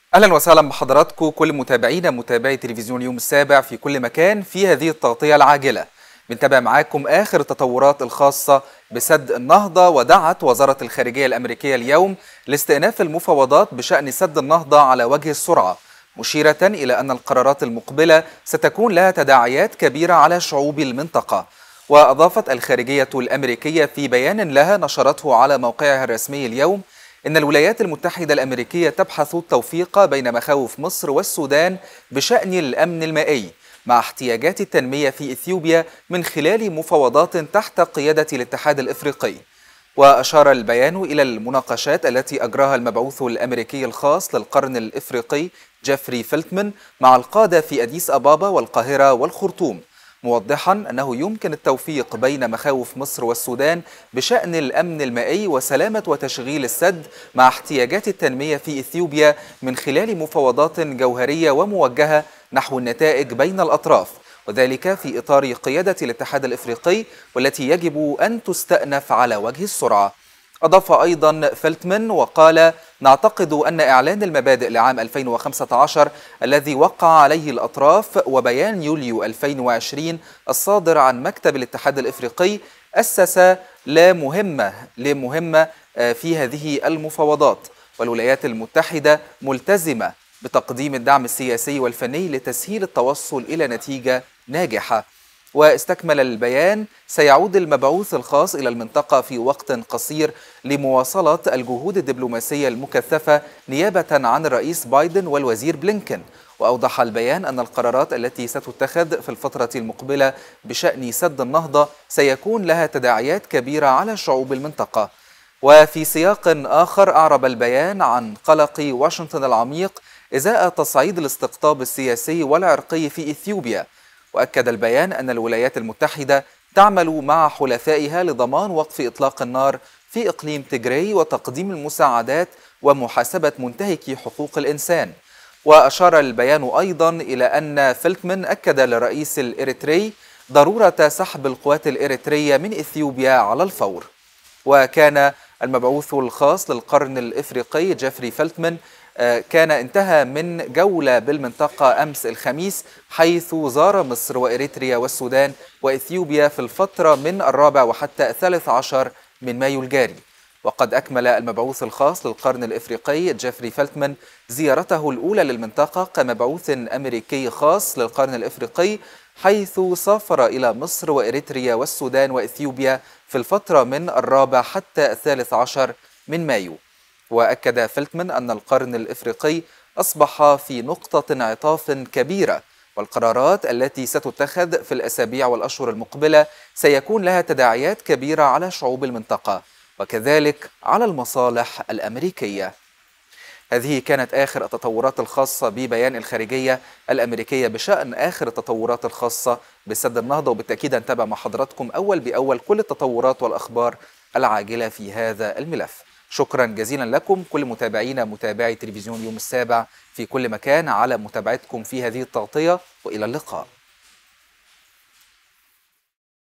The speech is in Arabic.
أهلا وسهلا بحضراتكم كل متابعي تلفزيون يوم السابع في كل مكان. في هذه التغطية العاجلة بنتابع معاكم آخر التطورات الخاصة بسد النهضة. ودعت وزارة الخارجية الأمريكية اليوم لاستئناف المفاوضات بشأن سد النهضة على وجه السرعة، مشيرة إلى أن القرارات المقبلة ستكون لها تداعيات كبيرة على شعوب المنطقة. وأضافت الخارجية الأمريكية في بيان لها نشرته على موقعها الرسمي اليوم إن الولايات المتحدة الأمريكية تبحث التوفيق بين مخاوف مصر والسودان بشأن الأمن المائي مع احتياجات التنمية في إثيوبيا من خلال مفاوضات تحت قيادة الاتحاد الإفريقي. وأشار البيان إلى المناقشات التي أجراها المبعوث الأمريكي الخاص للقرن الإفريقي جيفري فيلتمان مع القادة في أديس أبابا والقاهرة والخرطوم، موضحا أنه يمكن التوفيق بين مخاوف مصر والسودان بشأن الأمن المائي وسلامة وتشغيل السد مع احتياجات التنمية في إثيوبيا من خلال مفاوضات جوهرية وموجهة نحو النتائج بين الأطراف، وذلك في إطار قيادة الاتحاد الإفريقي والتي يجب أن تستأنف على وجه السرعة. أضاف أيضا فيلتمان وقال: نعتقد أن إعلان المبادئ لعام 2015 الذي وقع عليه الأطراف وبيان يوليو 2020 الصادر عن مكتب الاتحاد الإفريقي أسس لمهمة في هذه المفاوضات، والولايات المتحدة ملتزمة بتقديم الدعم السياسي والفني لتسهيل التوصل إلى نتيجة ناجحة. واستكمل البيان: سيعود المبعوث الخاص إلى المنطقة في وقت قصير لمواصلة الجهود الدبلوماسية المكثفة نيابة عن الرئيس بايدن والوزير بلينكن. وأوضح البيان أن القرارات التي ستتخذ في الفترة المقبلة بشأن سد النهضة سيكون لها تداعيات كبيرة على شعوب المنطقة. وفي سياق آخر أعرب البيان عن قلق واشنطن العميق إزاء تصعيد الاستقطاب السياسي والعرقي في إثيوبيا. وأكد البيان أن الولايات المتحدة تعمل مع حلفائها لضمان وقف إطلاق النار في إقليم تيغراي وتقديم المساعدات ومحاسبة منتهكي حقوق الإنسان. وأشار البيان أيضا إلى أن فيلتمان أكد للرئيس الإريتري ضرورة سحب القوات الإريترية من إثيوبيا على الفور. وكان المبعوث الخاص للقرن الإفريقي جيفري فيلتمان كان انتهى من جولة بالمنطقة أمس الخميس، حيث زار مصر وإريتريا والسودان وإثيوبيا في الفترة من 4 وحتى 13 من مايو الجاري. وقد أكمل المبعوث الخاص للقرن الإفريقي جيفري فيلتمان زيارته الأولى للمنطقة كمبعوث أمريكي خاص للقرن الإفريقي، حيث سافر إلى مصر وإريتريا والسودان وإثيوبيا في الفترة من 4 حتى 13 من مايو. وأكد فيلتمان أن القرن الإفريقي أصبح في نقطة انعطاف كبيرة، والقرارات التي ستتخذ في الأسابيع والأشهر المقبلة سيكون لها تداعيات كبيرة على شعوب المنطقة وكذلك على المصالح الأمريكية. هذه كانت آخر التطورات الخاصة ببيان الخارجية الأمريكية بشأن آخر التطورات الخاصة بسد النهضة، وبالتأكيد هنتابع مع حضراتكم أول بأول كل التطورات والأخبار العاجلة في هذا الملف. شكرا جزيلا لكم كل متابعي تلفزيون يوم السابع في كل مكان على متابعتكم في هذه التغطية، وإلى اللقاء.